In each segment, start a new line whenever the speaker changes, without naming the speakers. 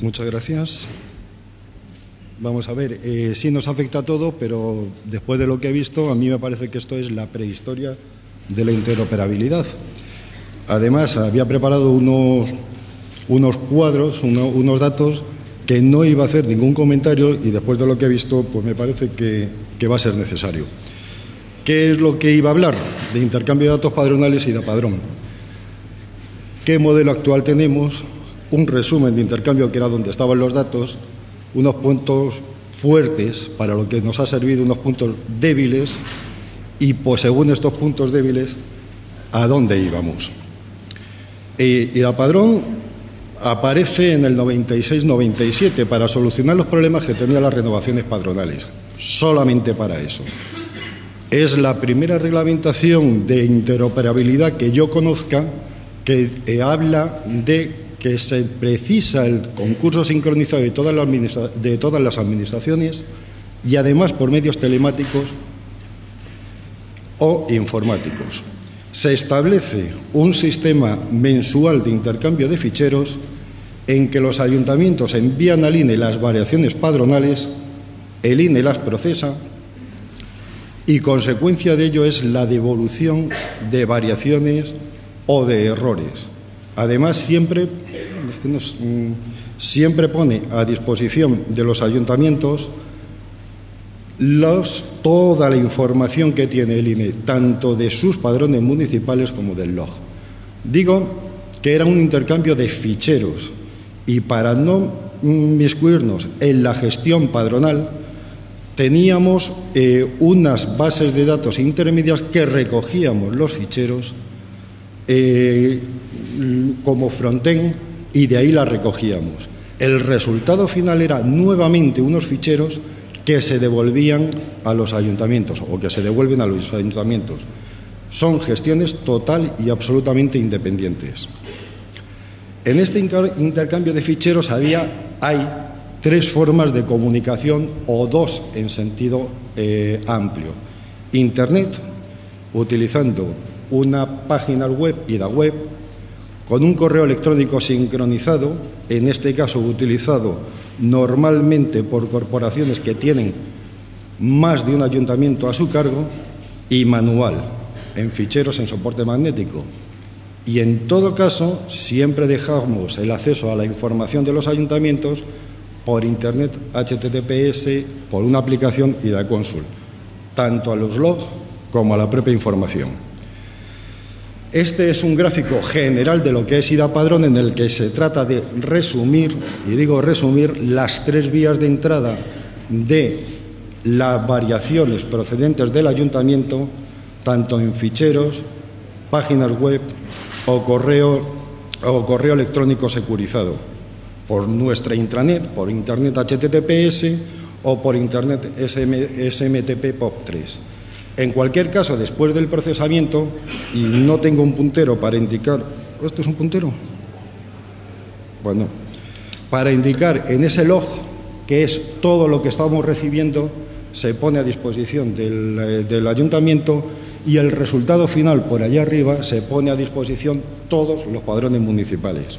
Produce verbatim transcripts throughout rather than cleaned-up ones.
Muchas gracias. Vamos a ver, eh, sí nos afecta a todo, pero después de lo que he visto, a mí me parece que esto es la prehistoria de la interoperabilidad. Además, había preparado unos, unos cuadros, uno, unos datos que no iba a hacer ningún comentario y después de lo que he visto, pues me parece que, que va a ser necesario. ¿Qué es lo que iba a hablar? De intercambio de datos padronales y de padrón. ¿Qué modelo actual tenemos? Un resumen de intercambio que era donde estaban los datos, unos puntos fuertes para lo que nos ha servido, unos puntos débiles y pues según estos puntos débiles, ¿a dónde íbamos? Y, y la padrón aparece en el noventa y seis noventa y siete para solucionar los problemas que tenían las renovaciones padronales, solamente para eso. Es la primera reglamentación de interoperabilidad que yo conozca que eh, habla de que se precisa el concurso sincronizado de todas, las de todas las administraciones y además por medios telemáticos o informáticos. Se establece un sistema mensual de intercambio de ficheros en que los ayuntamientos envían al I N E las variaciones padronales, el I N E las procesa y consecuencia de ello es la devolución de variaciones o de errores. Además, siempre, siempre pone a disposición de los ayuntamientos los, toda la información que tiene el I N E, tanto de sus padrones municipales como del log. Digo que era un intercambio de ficheros y para no inmiscuirnos en la gestión padronal, teníamos eh, unas bases de datos intermedias que recogíamos los ficheros eh, como frontend y de ahí las recogíamos. El resultado final era nuevamente unos ficheros que se devolvían a los ayuntamientos o que se devuelven a los ayuntamientos. Son gestiones total y absolutamente independientes. En este intercambio de ficheros había, hay tres formas de comunicación o dos en sentido eh, amplio. Internet, utilizando una página web y la web, con un correo electrónico sincronizado, en este caso utilizado normalmente por corporaciones que tienen más de un ayuntamiento a su cargo, y manual, en ficheros en soporte magnético. Y en todo caso, siempre dejamos el acceso a la información de los ayuntamientos por Internet, H T T P S, por una aplicación y de cónsul, tanto a los logs como a la propia información. Este es un gráfico general de lo que es IDAPadrón en el que se trata de resumir, y digo resumir, las tres vías de entrada de las variaciones procedentes del ayuntamiento, tanto en ficheros, páginas web o correo, o correo electrónico securizado, por nuestra intranet, por Internet H T T P S o por Internet S M T P P O P tres. En cualquier caso, después del procesamiento, y no tengo un puntero para indicar... ¿Esto es un puntero? Bueno, para indicar en ese log, que es todo lo que estamos recibiendo, se pone a disposición del, del ayuntamiento y el resultado final, por allá arriba, se pone a disposición todos los padrones municipales.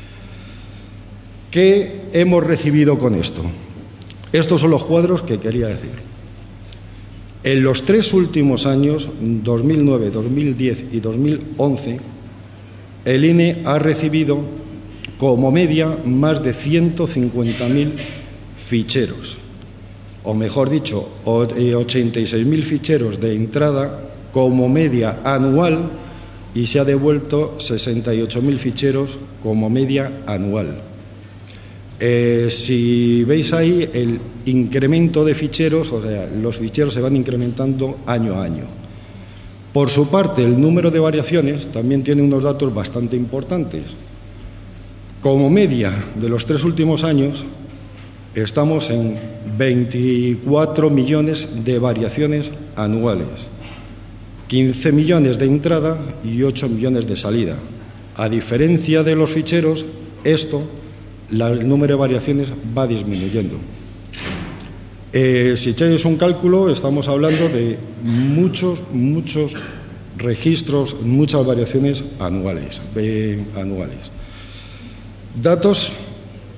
¿Qué hemos recibido con esto? Estos son los cuadros que quería decir. En los tres últimos años, dos mil nueve, dos mil diez y dos mil once, el I N E ha recibido como media más de ciento cincuenta mil ficheros, o mejor dicho, ochenta y seis mil ficheros de entrada como media anual y se ha devuelto sesenta y ocho mil ficheros como media anual. Eh, si veis ahí el incremento de ficheros, o sea, los ficheros se van incrementando año a año. Por su parte, el número de variaciones también tiene unos datos bastante importantes. Como media de los tres últimos años, estamos en veinticuatro millones de variaciones anuales, quince millones de entrada y ocho millones de salida. A diferencia de los ficheros, esto... el número de variaciones va disminuyendo. Eh, si echáis un cálculo, estamos hablando de muchos, muchos registros, muchas variaciones anuales. Eh, anuales. Datos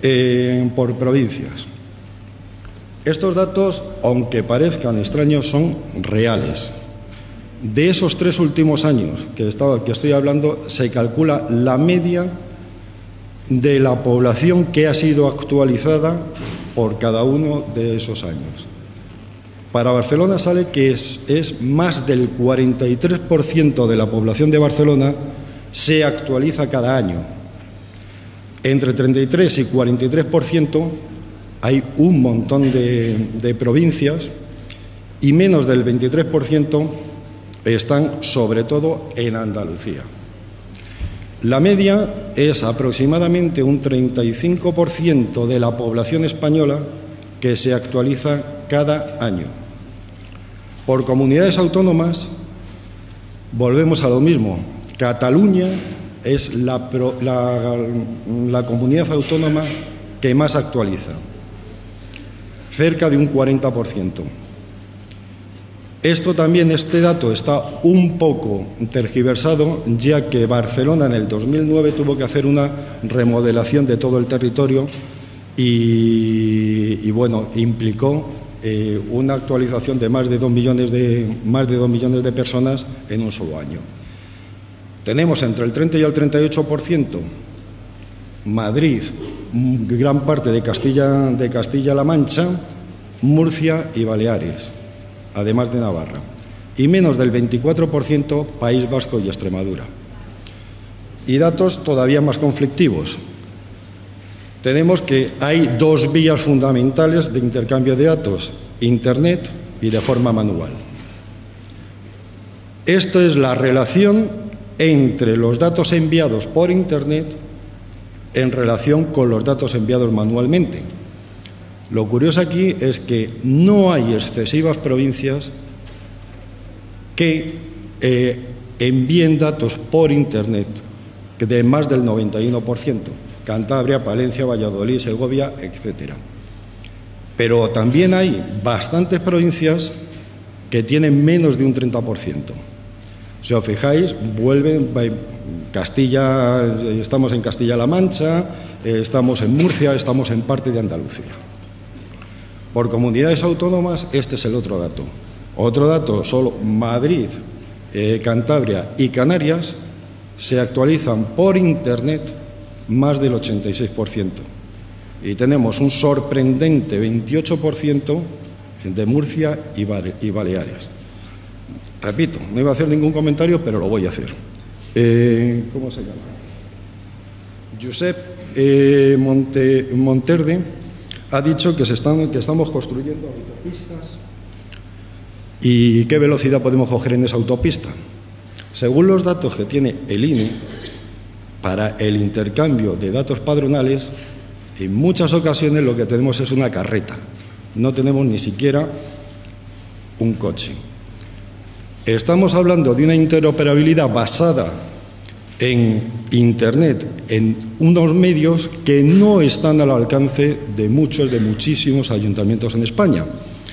eh, por provincias. Estos datos, aunque parezcan extraños, son reales. De esos tres últimos años que, estaba, que estoy hablando, se calcula la media de la población que ha sido actualizada por cada uno de esos años. Para Barcelona sale que es, es más del cuarenta y tres por ciento de la población de Barcelona se actualiza cada año. Entre treinta y tres y cuarenta y tres por ciento hay un montón de, de provincias y menos del veintitrés por ciento están sobre todo en Andalucía. La media es aproximadamente un treinta y cinco por ciento de la población española que se actualiza cada año. Por comunidades autónomas volvemos a lo mismo. Cataluña es la, la, la comunidad autónoma que más actualiza, cerca de un cuarenta por ciento. Esto también, este dato está un poco tergiversado, ya que Barcelona en el dos mil nueve tuvo que hacer una remodelación de todo el territorio y, y bueno, implicó eh, una actualización de más de dos millones de, más de dos millones de personas en un solo año. Tenemos entre el treinta y el treinta y ocho por ciento Madrid, gran parte de Castilla, de Castilla-La Mancha, Murcia y Baleares, además de Navarra, y menos del veinticuatro por ciento País Vasco y Extremadura. Y datos todavía más conflictivos. Tenemos que hay dos vías fundamentales de intercambio de datos, Internet y de forma manual. Esto es la relación entre los datos enviados por Internet en relación con los datos enviados manualmente. Lo curioso aquí es que no hay excesivas provincias que eh, envíen datos por Internet, que de más del noventa y uno por ciento. Cantabria, Palencia, Valladolid, Segovia, etcétera. Pero también hay bastantes provincias que tienen menos de un treinta por ciento. Si os fijáis, vuelven Castilla, estamos en Castilla-La Mancha, estamos en Murcia, estamos en parte de Andalucía. Por comunidades autónomas, este es el otro dato. Otro dato, solo Madrid, eh, Cantabria y Canarias se actualizan por Internet más del ochenta y seis por ciento. Y tenemos un sorprendente veintiocho por ciento de Murcia y, y Baleares. Repito, no iba a hacer ningún comentario, pero lo voy a hacer. Eh, ¿Cómo se llama? Josep eh, Monte, Monterde ha dicho que, se están, que estamos construyendo autopistas y qué velocidad podemos coger en esa autopista. Según los datos que tiene el I N E, para el intercambio de datos padronales, en muchas ocasiones lo que tenemos es una carreta. No tenemos ni siquiera un coche. Estamos hablando de una interoperabilidad basada en Internet, en unos medios que no están al alcance de muchos, de muchísimos ayuntamientos en España.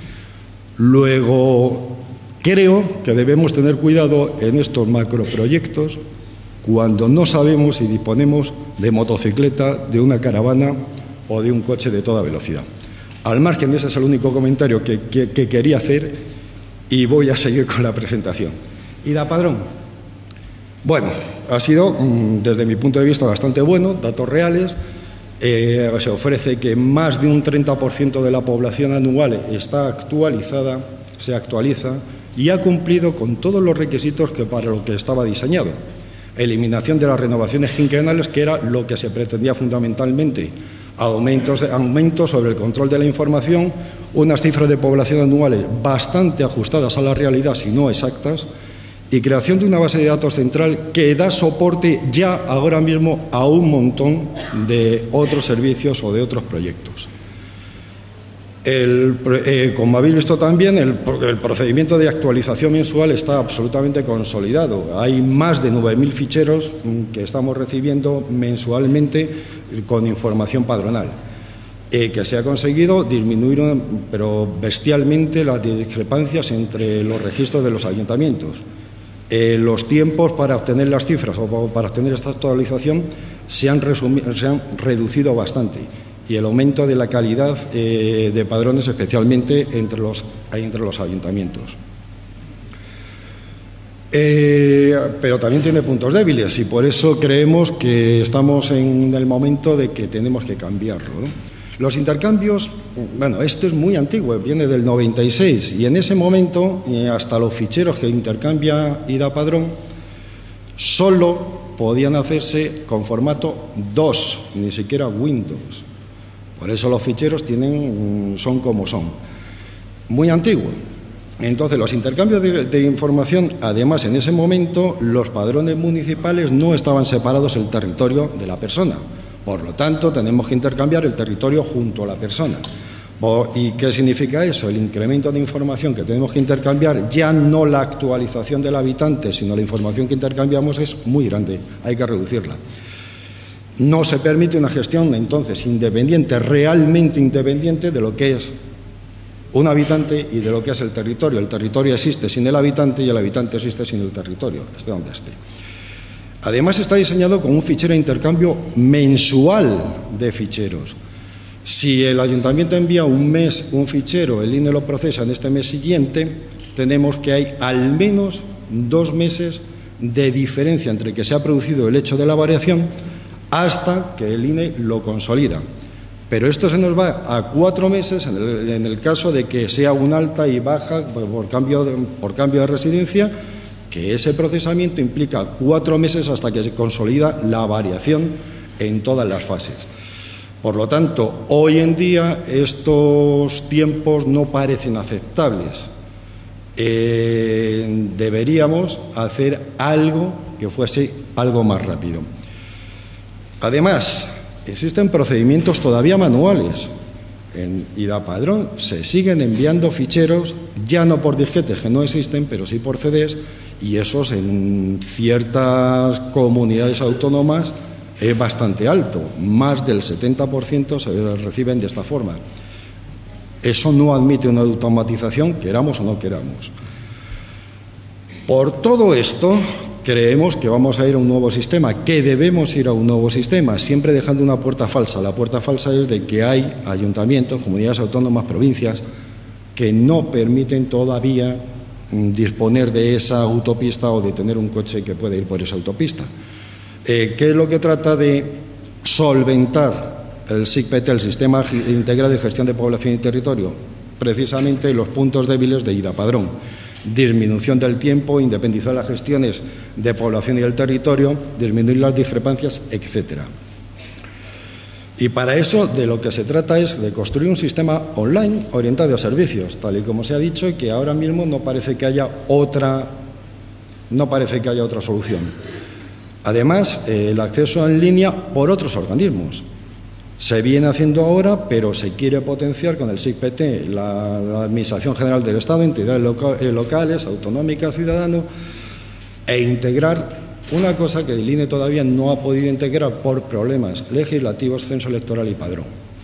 Luego, creo que debemos tener cuidado en estos macroproyectos cuando no sabemos si disponemos de motocicleta, de una caravana o de un coche de toda velocidad. Al margen de ese es el único comentario que, que, que quería hacer y voy a seguir con la presentación. Ida Padrón. Bueno, ha sido, desde mi punto de vista, bastante bueno, datos reales. Eh, se ofrece que más de un treinta por ciento de la población anual está actualizada, se actualiza y ha cumplido con todos los requisitos que para lo que estaba diseñado. Eliminación de las renovaciones quinquenales, que era lo que se pretendía fundamentalmente. Aumentos, aumentos sobre el control de la información, unas cifras de población anuales bastante ajustadas a la realidad, si no exactas, y creación de una base de datos central que da soporte ya ahora mismo a un montón de otros servicios o de otros proyectos. El, eh, como habéis visto también, el, el procedimiento de actualización mensual está absolutamente consolidado. Hay más de nueve mil ficheros que estamos recibiendo mensualmente con información padronal, eh, que se ha conseguido disminuir, pero bestialmente, las discrepancias entre los registros de los ayuntamientos. Eh, los tiempos para obtener las cifras o para obtener esta actualización se han, se han reducido bastante. y el aumento de la calidad eh, de padrones, especialmente entre los, entre los ayuntamientos. Eh, pero también tiene puntos débiles y por eso creemos que estamos en el momento de que tenemos que cambiarlo, ¿no? Los intercambios, bueno, esto es muy antiguo, viene del noventa y seis y en ese momento hasta los ficheros que intercambia Ida Padrón solo podían hacerse con formato dos, ni siquiera Windows. Por eso los ficheros tienen, son como son. Muy antiguo. Entonces, los intercambios de, de información, además, en ese momento, los padrones municipales no estaban separados del territorio de la persona. Por lo tanto, tenemos que intercambiar el territorio junto a la persona. ¿Y qué significa eso? El incremento de información que tenemos que intercambiar, ya no la actualización del habitante, sino la información que intercambiamos es muy grande, hay que reducirla. No se permite una gestión, entonces, independiente, realmente independiente de lo que es un habitante y de lo que es el territorio. El territorio existe sin el habitante y el habitante existe sin el territorio, esté donde esté. Además, está diseñado como un fichero de intercambio mensual de ficheros. Si el ayuntamiento envía un mes un fichero, el I N E lo procesa en este mes siguiente, tenemos que hay al menos dos meses de diferencia entre que se ha producido el hecho de la variación hasta que el I N E lo consolida. Pero esto se nos va a cuatro meses en el, en el caso de que sea un alta y baja por cambio de, por cambio de residencia, que ese procesamiento implica cuatro meses hasta que se consolida la variación en todas las fases. Por lo tanto, hoy en día estos tiempos no parecen aceptables. Eh, deberíamos hacer algo que fuese algo más rápido. Además, existen procedimientos todavía manuales. En Ida Padrón se siguen enviando ficheros, ya no por disquetes que no existen, pero sí por C Ds, y esos en ciertas comunidades autónomas es bastante alto, más del setenta por ciento se reciben de esta forma. Eso no admite una automatización, queramos o no queramos. Por todo esto, creemos que vamos a ir a un nuevo sistema, que debemos ir a un nuevo sistema, siempre dejando una puerta falsa. La puerta falsa es de que hay ayuntamientos, comunidades autónomas, provincias, que no permiten todavía disponer de esa autopista o de tener un coche que pueda ir por esa autopista. Eh, ¿Qué es lo que trata de solventar el S I C P T, el Sistema Integrado de Gestión de Población y Territorio? Precisamente los puntos débiles de Ida Padrón. Disminución del tiempo, independizar las gestiones de población y del territorio, disminuir las discrepancias, etcétera. Y para eso de lo que se trata es de construir un sistema online orientado a servicios, tal y como se ha dicho, y que ahora mismo no parece que haya otra, no parece que haya otra solución. Además, eh, el acceso en línea por otros organismos. Se viene haciendo ahora, pero se quiere potenciar con el S I C P T, la, la Administración General del Estado, entidades loca, eh, locales, autonómicas, ciudadanos, e integrar una cosa que el I N E todavía no ha podido integrar por problemas legislativos, censo electoral y padrón.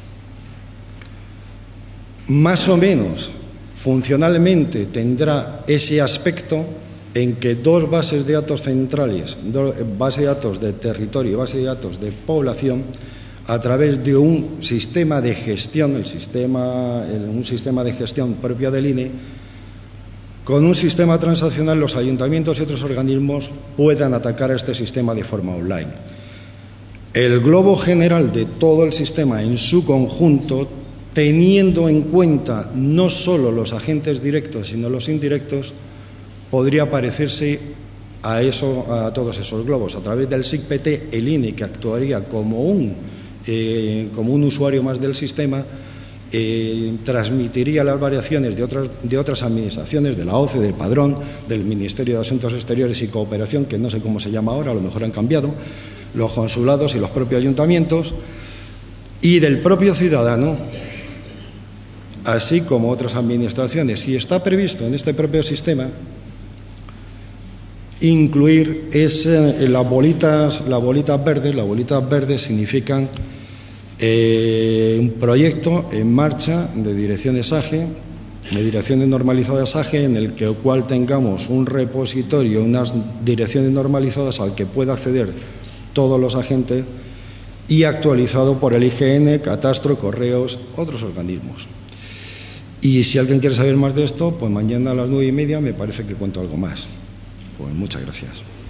Más o menos, funcionalmente, tendrá ese aspecto en que dos bases de datos centrales, dos, base de datos de territorio y base de datos de población, a través de un sistema de gestión, el sistema, el, un sistema de gestión propio del I N E, con un sistema transaccional los ayuntamientos y otros organismos puedan atacar a este sistema de forma online. El globo general de todo el sistema en su conjunto, teniendo en cuenta no solo los agentes directos, sino los indirectos, podría parecerse a, eso, a todos esos globos. A través del S I C P T, el I N E, que actuaría como un Eh, como un usuario más del sistema, eh, transmitiría las variaciones de otras, de otras administraciones, de la O C E, del Padrón, del Ministerio de Asuntos Exteriores y Cooperación, que no sé cómo se llama ahora, a lo mejor han cambiado, los consulados y los propios ayuntamientos, y del propio ciudadano, así como otras administraciones. Y está previsto en este propio sistema incluir ese, las bolitas, las bolitas verdes. Las bolitas verdes significan eh, un proyecto en marcha de direcciones A G E, de direcciones normalizadas A G E, en el que, cual tengamos un repositorio, unas direcciones normalizadas al que pueda acceder todos los agentes y actualizado por el I G N, Catastro, Correos, otros organismos. Y si alguien quiere saber más de esto, pues mañana a las nueve y media me parece que cuento algo más. Pues muchas gracias.